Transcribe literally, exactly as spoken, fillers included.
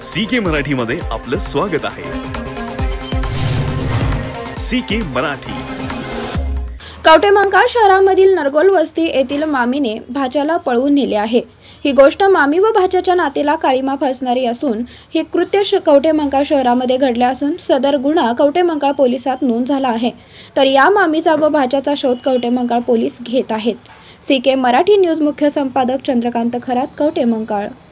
C के मराठी मध्ये आपलं स्वागत आहे। सी के मराठी। कवठेमहांकाळ शहरामधील नरगोल वस्ती येथील मामीने भाच्याला पळवून नेले आहे। ही गोष्ट मामी व भाच्याच्या नातेला काळीमा फासणारी असून हे कृत्य कवठेमहांकाळ शहरामध्ये घडले असून सदर गुन्हा कवठेमहांकाळ पोलिसात नोंद झाला आहे। तर या मामीचा व भाच्याचा शोध कवठेमहांकाळ पोलीस घेत आहेत। सी के मराठी न्यूज मुख्य संपादक चंद्रकांत खरात, कवठेमहांकाळ।